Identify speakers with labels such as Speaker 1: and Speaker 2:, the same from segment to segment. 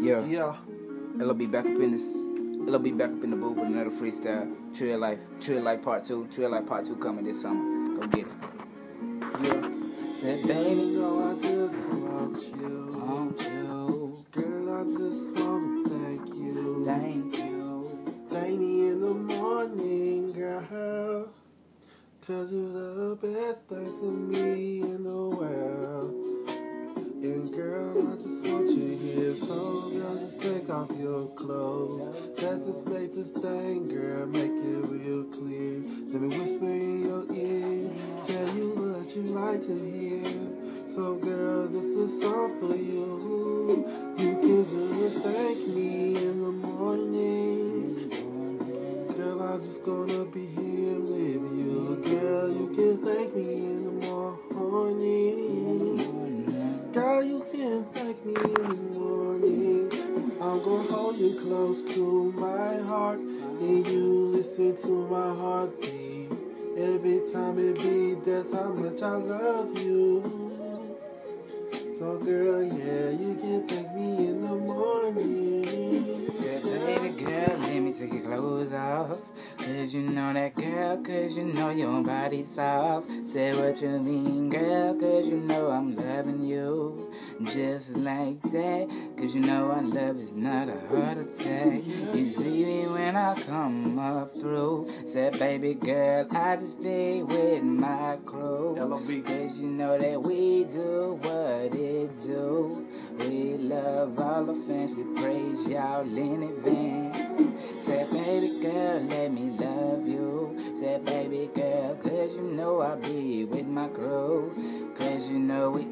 Speaker 1: Yeah.
Speaker 2: Yeah.
Speaker 1: LB back up in this. LB back up in the booth with another freestyle. Trill Life Part 2. Trill Life Part 2 coming this summer. Go get it.
Speaker 2: Yeah.
Speaker 1: Said,
Speaker 2: Baby,
Speaker 1: baby,
Speaker 2: you know I just want you. Girl, I just want to thank you.
Speaker 1: Thank you.
Speaker 2: Thank me in the morning, girl. 'Cause you're the best thing to me in the world. And girl, I just want you here. So girl, just take off your clothes. Let's just make this thing, girl, make it real clear. Let me whisper in your ear, tell you what you like to hear. So girl, this is all for you. You can just thank me in the morning. Girl, I'm just gonna be here with you. Girl, you can thank me in the morning. Girl, you can thank me in the morning. I'm gonna hold you close to my heart, and you listen to my heartbeat. Every time it beats, that's how much I love you. So girl, yeah, you can thank me in the morning.
Speaker 1: Said, baby girl, let me take your clothes off. 'Cause you know that girl, 'cause you know your body's soft. Say what you mean, girl, 'cause you know I'm loving you. Just like that, 'cause you know our love is not a heart attack. You see me when I come up through. Said, baby girl, I just be with my crew.
Speaker 2: LOB.
Speaker 1: 'Cause you know that we do what it do. We love all the fans, we praise y'all in advance. Said, baby girl, let me love you. Said, baby girl, 'cause you know I be with my crew. 'Cause you know we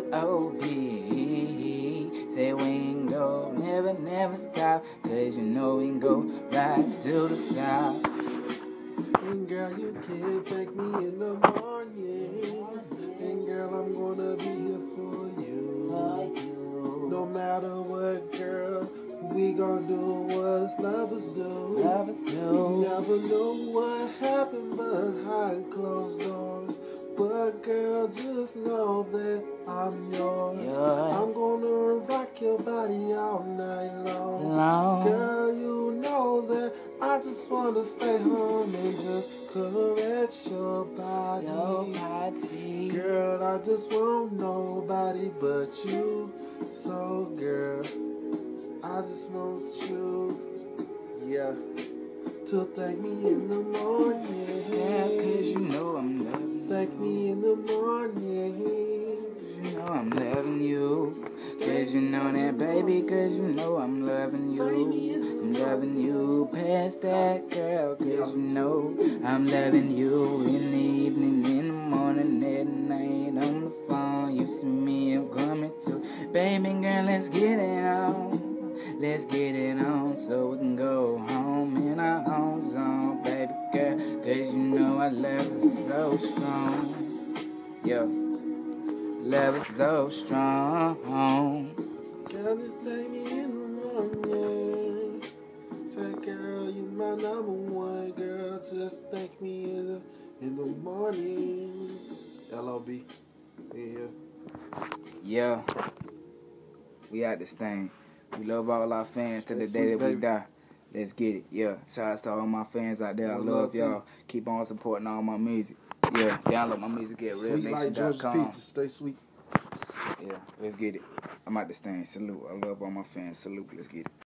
Speaker 1: LOB. Say we ain't go, never stop. 'Cause you know we can go rise to the top.
Speaker 2: And girl, you can thank me in the morning. And girl, I'm gonna be here for you. No matter what, girl, we gonna do what lovers do. Never know what happened behind closed doors. But girl, just know that I'm yours. I'm gonna rock your body all night long. Girl, you know that I just wanna stay home and just caress your body. Girl, I just want nobody but you. So girl, I just want you, yeah, to thank me in the morning.
Speaker 1: Yeah, 'cause you know I'm loving you.
Speaker 2: Thank me in the morning.
Speaker 1: 'Cause you know I'm loving you. 'Cause you know that, baby, 'cause you know I'm loving you. I'm loving you past that, girl, 'cause you know I'm loving you in the evening, in the morning, at night, on the phone. You see me, I'm coming too. Baby girl, let's get it on. Let's get it on so we can go home in our own zone, baby girl. 'Cause you know our love is so strong. Yo, love is so strong.
Speaker 2: Girl, just thank me in the morning. Say, girl, you my number one. Girl, just thank me in the morning. LOB. Yeah.
Speaker 1: Yeah, we out this thing. We love all our fans to the
Speaker 2: Stay
Speaker 1: day
Speaker 2: sweet,
Speaker 1: that we
Speaker 2: baby.
Speaker 1: die. Let's get it. Yeah, shout out to all my fans out there. I love y'all. Keep on supporting all my music. Yeah, download my music at
Speaker 2: Sweet like Georgia
Speaker 1: realnation.com.
Speaker 2: Peaches. Stay sweet.
Speaker 1: Yeah, let's get it. I'm out this thing. Salute. I love all my fans. Salute. Let's get it.